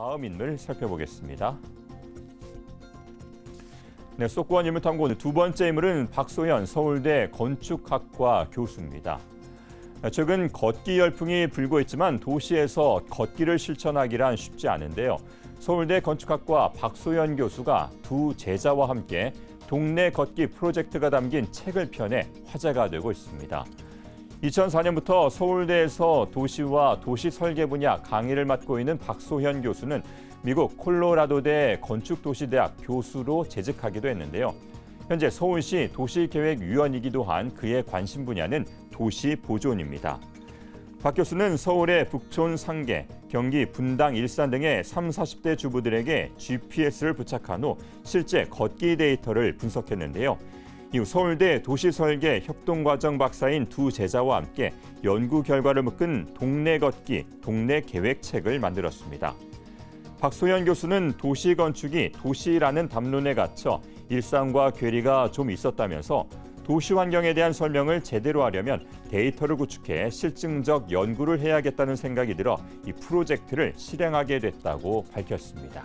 다음 인물 살펴보겠습니다. 네, 수도권 인물탐구 오늘 두 번째 인물은 박소현 서울대 건축학과 교수입니다. 최근 걷기 열풍이 불고 있지만 도시에서 걷기를 실천하기란 쉽지 않은데요. 서울대 건축학과 박소현 교수가 두 제자와 함께 동네 걷기 프로젝트가 담긴 책을 펴내 화제가 되고 있습니다. 2004년부터 서울대에서 도시와 도시 설계 분야 강의를 맡고 있는 박소현 교수는 미국 콜로라도대 건축도시대학 교수로 재직하기도 했는데요. 현재 서울시 도시계획위원이기도 한 그의 관심 분야는 도시보존입니다. 박 교수는 서울의 북촌, 상계, 경기, 분당, 일산 등의 30, 40대 주부들에게 GPS를 부착한 후 실제 걷기 데이터를 분석했는데요. 이후 서울대 도시설계 협동과정 박사인 두 제자와 함께 연구 결과를 묶은 동네 걷기, 동네 계획책을 만들었습니다. 박소현 교수는 도시 건축이 도시라는 담론에 갇혀 일상과 괴리가 좀 있었다면서 도시 환경에 대한 설명을 제대로 하려면 데이터를 구축해 실증적 연구를 해야겠다는 생각이 들어 이 프로젝트를 실행하게 됐다고 밝혔습니다.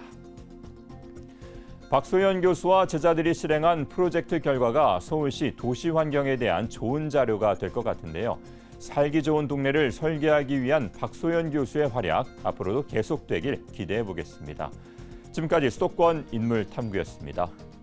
박소현 교수와 제자들이 실행한 프로젝트 결과가 서울시 도시 환경에 대한 좋은 자료가 될 것 같은데요. 살기 좋은 동네를 설계하기 위한 박소현 교수의 활약 앞으로도 계속되길 기대해 보겠습니다. 지금까지 수도권 인물탐구였습니다.